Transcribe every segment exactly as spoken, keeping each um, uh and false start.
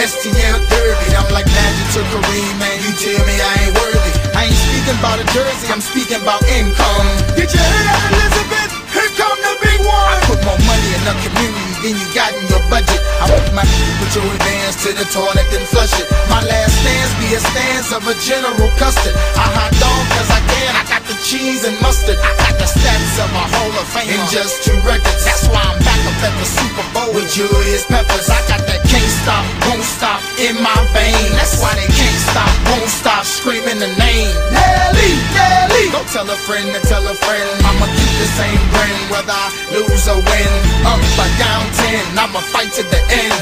S T L Derby. I'm like Magic to Kareem, man, you tell me I ain't worthy. I ain't speaking about a jersey, I'm speaking about income. Get your head out, Elizabeth, here come the big one. I put more money in the community than you got in your budget. I want my put your advance to the toilet and flush it. My last stance be a stance of a General Custard. I hot dog cause I can, I got the cheese and mustard. I got the stats of a Hall of Fame in just two records. That's why I'm back up at the Super Bowl with Julius Peppers. I got that can't stop, won't stop in my veins. That's why they can't stop, won't stop screaming the name Nelly, Nelly. Go tell a friend to tell a friend I'ma keep the same grin whether I lose or win. Up or down ten, I'ma fight to the end.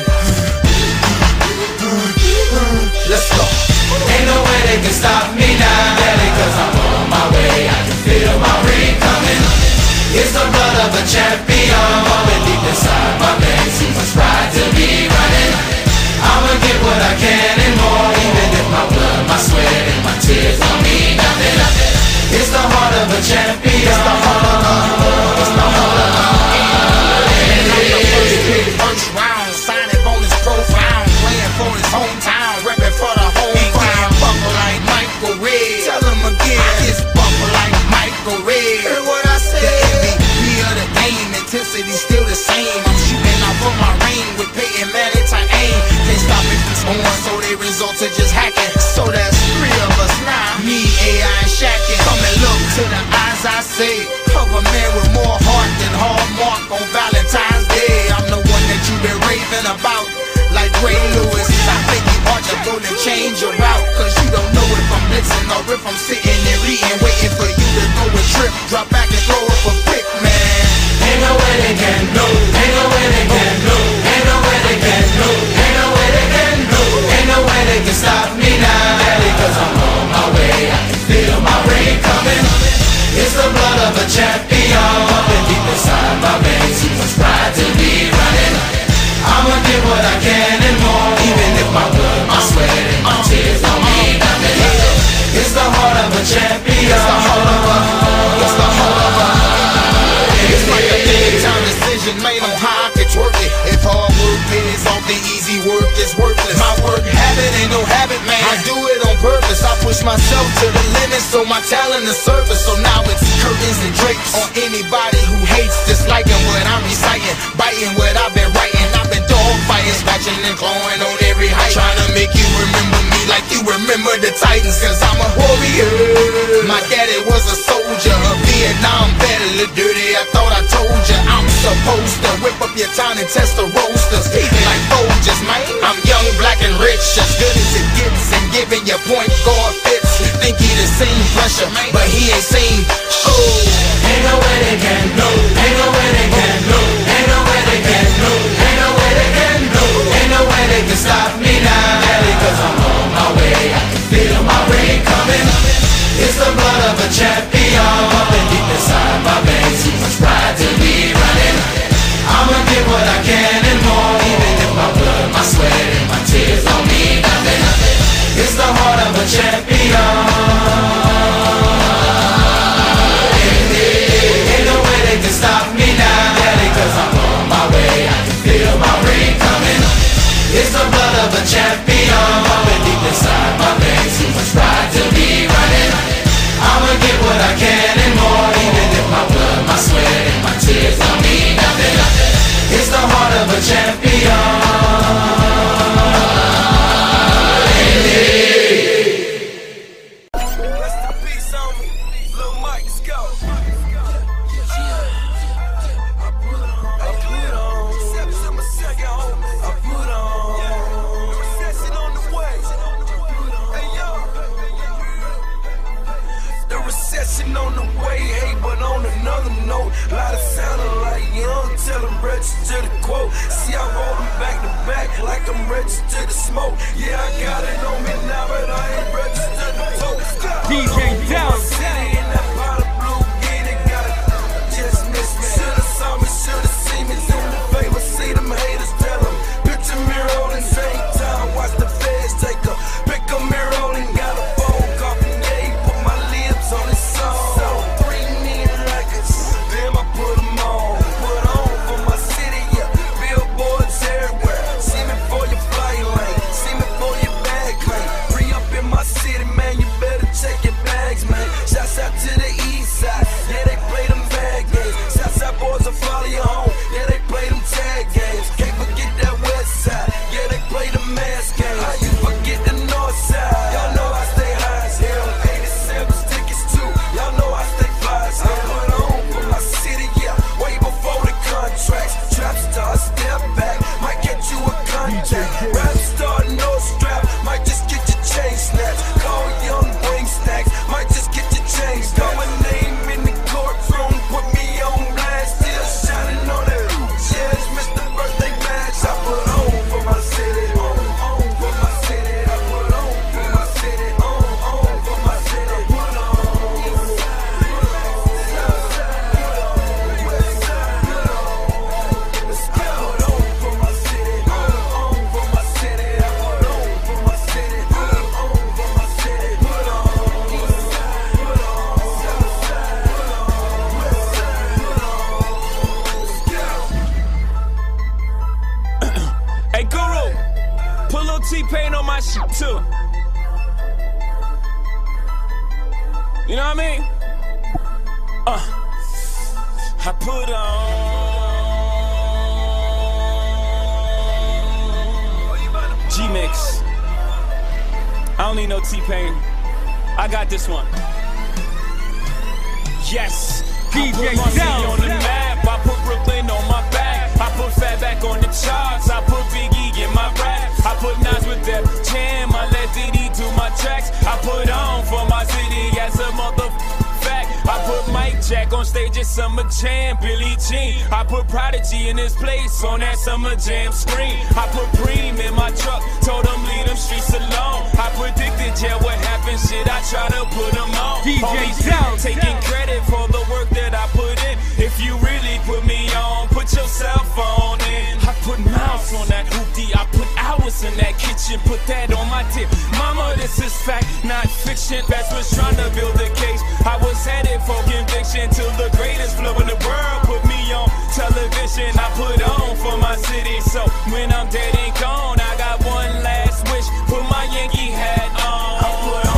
Let's go. Ain't no way they can stop me now, Daddy, cause I'm on my way. I can feel my ring coming. It's the blood of a champion bumping deep inside my veins. Too much pride to be running. I'ma get what I can and more, even if my blood, my sweat, and my tears don't mean nothing. It's the heart of a champion. It's the heart of a, it's the heart of a. And I'm the first pick, first round, signing bonus profound, playing for his hometown, repping for the home crowd. Buckle like Michael Red. Tell him again. I just buckle like Michael Red. Hear what I said? The M V P of the game, intensity still the same. I'm shooting off of my ring with Peyton Manning to aim. Can't stop me from scoring, so they result to just hacking. So that's three of us now. Me, A I, and Shaqin'. Come and look to the eyes I say of a man with more heart than Hallmark on Valentine's Day. I'm the one that you've been raving about, like Ray Lewis. I think you ought to go and change your route, cause you don't know if I'm blitzing or if I'm sitting and reading, waiting for you to go and trip, drop back and throw up a pick, man. Ain't no way they can do. Ain't no way they can do. Ain't no way they can do. Ain't no way they can do. Ain't no way they can stop me now, Daddy, cause I'm on my way. I can feel my ring coming. It's the blood of a champion bumping deep inside my veins. Too much pride to be running. I'ma get what I can and more, even if my blood, my sweat, and my tears don't mean nothing. It's the heart of a champion. It's the heart of a, it's the heart of a. It's like a big time decision made on how I could twerk it. If hard work pays off, the easy work is worthless. My work habit ain't no habit, man. I do it on purpose. I push myself to the limit, so my talent is surface. So now it's curtains and drapes on anybody who hates, disliking what I'm reciting, biting what I've been writing. I've been dog fighting, scratching and clawing on every height, trying to make you remember me like you remember the Titans. Cause I'm a warrior. My daddy was a soldier, a Vietnam vet, a little dirty. I thought I told ya I'm supposed to whip up your town and test the roasters, eating like Folgers, man. I'm young, black, and rich, as good as it gets, and giving your point guard fits. Think he the same pressure, but he ain't seen. Oh, ain't no way they can do. Ain't no way they can do. Ain't no way they can do. Ain't no way they can do. Ain't no way they can stop me now, Daddy, cause I'm on my way. I can feel my ring coming. It's the blood of a champion bumping deep inside my veins. Too much pride to be running. I'ma get what I can and more, even if my blood, my sweat, and my tears don't mean nothing. It's the heart of a champion. Ain't no way they can stop me now, Daddy, cause I'm on my way. I can feel my ring coming. It's the blood of a champion bumping deep inside my veins. Too much pride to be running. I'ma get what I can and more, even if my blood, my sweat, and my tears don't mean nothing. It's the heart of a champion. On the way, hey, but on another note, a lot of sounding like young, tell them register the quote. See, I roll them back to back like I'm registered to smoke. Yeah, I got it on me now, but I ain't registered to tote. D J down. City in that pot of blue, get it, got it. Just miss me. Should've saw me, should've seen me. Do me a favor, see them haters, tell them. Picture me rolling, same time, watch the feds take a pick a mirror rolling, got a phone call from Ye, put my lips on his song. So three million records, damn I put them on, put on for my city, yeah. Billboards everywhere, see me for your flight lane. shit too. You know what I mean? Uh, I put on G-Mix. I don't need no T-Pain. I got this one. Yes. D J I put Marcy on the map. I put Brooklyn on my back. I put Fatback on the charts. I put Biggie in my rap. I put Nas with that jam. I let Diddy do my tracks. I put on for my city as a motherfucker. I put Mike Jack on stage at Summer Jam, Billie Jean. I put Prodigy in his place on that Summer Jam screen. I put Preem in my truck, told him leave them streets alone. I predicted, yeah, what happened, shit, I try to put them on. D J Homies taking credit for the work that I put in. If you really put me on, put your cell phone in. I put mouths on that hoopty, I put hours in that kitchen, put that on my tip. Mama, this is fact, not fiction. That's what's trying to build a case. I was headed for conviction till the greatest flow in the world put me on television. I put on for my city, so when I'm dead and gone, I got one last wish, put my Yankee hat on. I put